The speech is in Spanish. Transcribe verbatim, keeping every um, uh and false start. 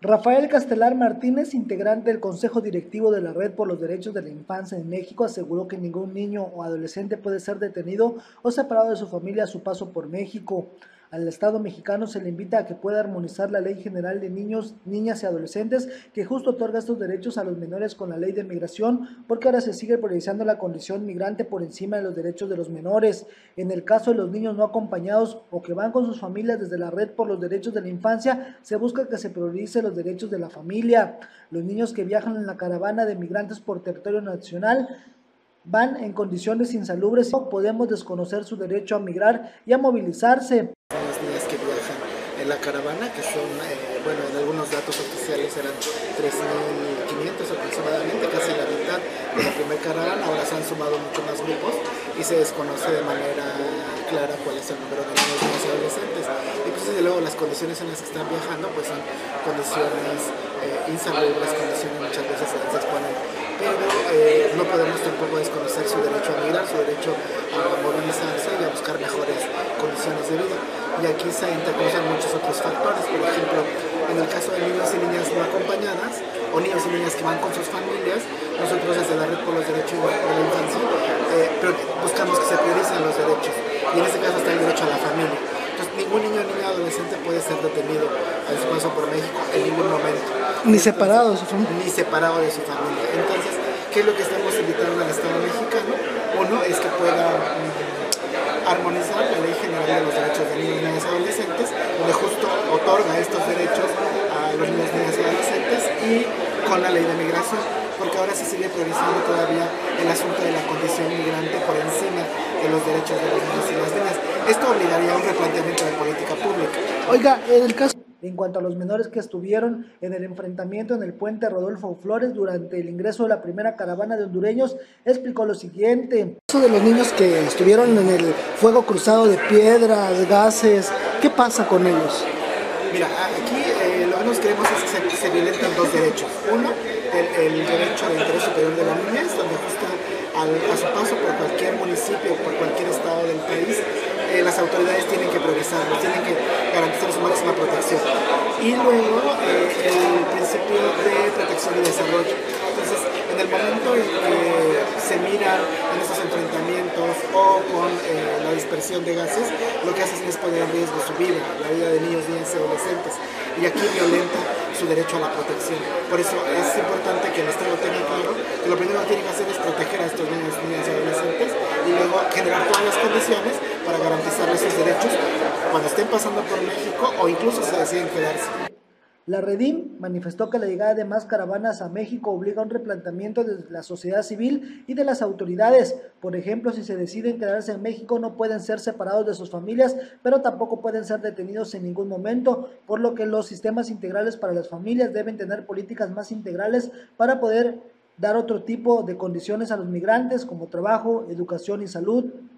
Rafael Castelar Martínez, integrante del Consejo Directivo de la Red por los Derechos de la Infancia en México, aseguró que ningún niño o adolescente puede ser detenido o separado de su familia a su paso por México. Al Estado mexicano se le invita a que pueda armonizar la Ley General de Niños, Niñas y Adolescentes, que justo otorga estos derechos a los menores con la Ley de Migración, porque ahora se sigue priorizando la condición migrante por encima de los derechos de los menores. En el caso de los niños no acompañados o que van con sus familias, desde la Red por los Derechos de la Infancia, se busca que se priorice los derechos de la familia. Los niños que viajan en la caravana de migrantes por territorio nacional van en condiciones insalubres y no podemos desconocer su derecho a migrar y a movilizarse. Las niñas que viajan en la caravana, que son, eh, bueno, en algunos datos oficiales eran tres mil quinientos aproximadamente, casi la mitad de la primera caravana. Ahora se han sumado muchos más grupos y se desconoce de manera clara cuál es el número de niños, niñas y adolescentes. Y pues desde luego las condiciones en las que están viajando pues son condiciones eh, insalubres, condiciones muchas veces se exponen. Pero eh, no podemos tampoco desconocer su derecho a migrar, su derecho a movilizarse y a buscar mejores condiciones de vida. Y aquí se intercruzan muchos otros factores. Por ejemplo, en el caso de niños y niñas no acompañadas o niños y niñas que van con sus familias, nosotros desde la Red por los Derechos de la Infancia eh, buscamos que se prioricen los derechos, y en este caso está el derecho a la familia. Entonces ningún niño o niña adolescente puede ser detenido a su paso por México en ningún momento. Ni Entonces, separado de su familia. Ni separado de su familia. Entonces, ¿qué es lo que estamos invitando al Estado mexicano? Uno es que pueda um, armonizar la Ley General de los Derechos de Niños, Niñas y Adolescentes, donde justo otorga estos derechos a los niños, niñas y adolescentes, y con la Ley de Migración, porque ahora se sigue priorizando todavía el asunto de la condición migrante por encima de los derechos de los niños y las niñas. Esto obligaría a un replanteamiento de política pública. Oiga, en el caso... En cuanto a los menores que estuvieron en el enfrentamiento en el puente Rodolfo Flores durante el ingreso de la primera caravana de hondureños, explicó lo siguiente. En el caso de los niños que estuvieron en el fuego cruzado de piedras, gases, ¿qué pasa con ellos? Mira, aquí eh, lo que nos queremos es que se, se violentan dos derechos. Uno, el, el derecho de interés superior de la niñez, donde justo al, a su paso por cualquier municipio o por cualquier estado del país, eh, las autoridades tienen que priorizarlo, tienen que garantizar su máxima protección. Y luego eh, el principio de protección y desarrollo. Entonces, en el momento en que se miran en esos enfrentamientos o con eh, la dispersión de gases, lo que hacen es poner en riesgo su vida, la vida de niños, niñas y adolescentes. Y aquí violenta su derecho a la protección. Por eso es importante que el Estado tenga claro que lo primero que tiene que hacer es proteger a estos niños, niñas y adolescentes, y luego generar todas las condiciones para garantizarles sus derechos cuando estén pasando por México o incluso se deciden quedarse. La Redim manifestó que la llegada de más caravanas a México obliga a un replanteamiento de la sociedad civil y de las autoridades. Por ejemplo, si se deciden quedarse en México, no pueden ser separados de sus familias, pero tampoco pueden ser detenidos en ningún momento, por lo que los sistemas integrales para las familias deben tener políticas más integrales para poder dar otro tipo de condiciones a los migrantes, como trabajo, educación y salud.